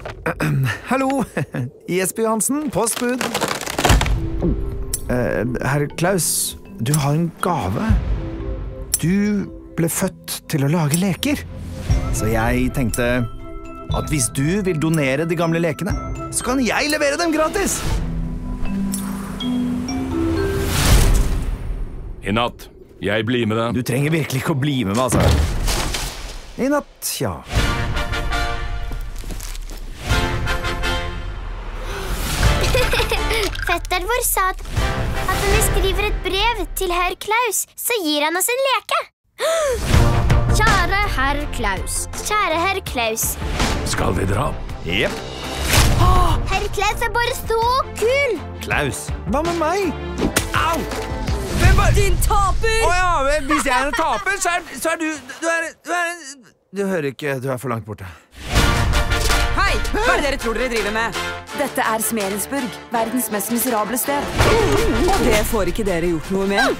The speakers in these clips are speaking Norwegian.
Hallo, Jesper Johansen, postbud. Herr Klaus, du har en gave. Du ble født til å lage leker. Så jeg tenkte at hvis du vil donere de gamle lekene, så kan jeg levere dem gratis. I natt. Jeg blir med deg. Du trenger virkelig ikke å bli med meg, altså. I natt, ja. Fetteren vår sa at når vi skriver et brev til herr Klaus, så gir han oss en leke. Kjære herr Klaus. Kjære herr Klaus. Skal vi dra? Jep. Herr Klaus er bare så kul. Klaus, hva med meg? Au! Hvem var... Din taper! Åja, hvis jeg er en taper, så er du... Du hører ikke, du er for langt borte. Hei, hva er det dere tror dere driver med? Dette er Smerensburg, verdens mest miserable sted. Og det får ikke dere gjort noe med.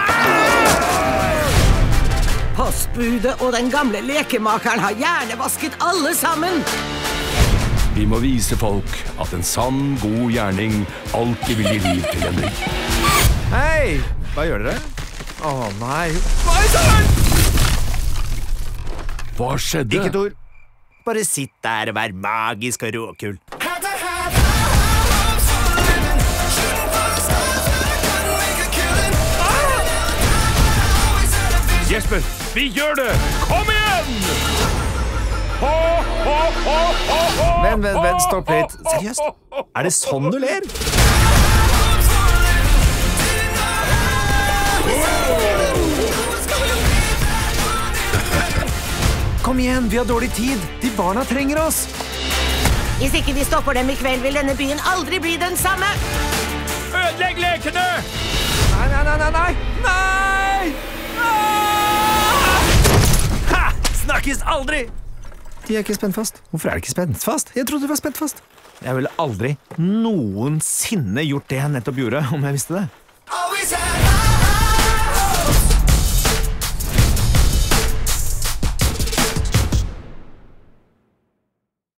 Postbudet og den gamle lekemakeren har hjernevasket alle sammen. Vi må vise folk at en sann, god gjerning alltid vil gi liv til en rik. Hei, hva gjør dere? Åh, nei. Hva er det? Hva skjedde? Ikke et ord. Bare sitt der og vær magisk og råkul. Jesper, vi gjør det! Kom igjen! Ho, ho, ho, ho, ho, Vent, stopp litt. Seriøst? Er det sånn du ler? Kom igjen, vi har dårlig tid. De barna trenger oss. Hvis ikke vi stopper dem i kveld, vil denne byen aldri bli den samme. Ødelegg lekene! Nei! Ha! Snakkes aldri! De er ikke spent fast. Hvorfor er de ikke spent fast? Jeg trodde de var spent fast. Jeg ville aldri noensinne gjort det jeg nettopp gjorde, om jeg visste det.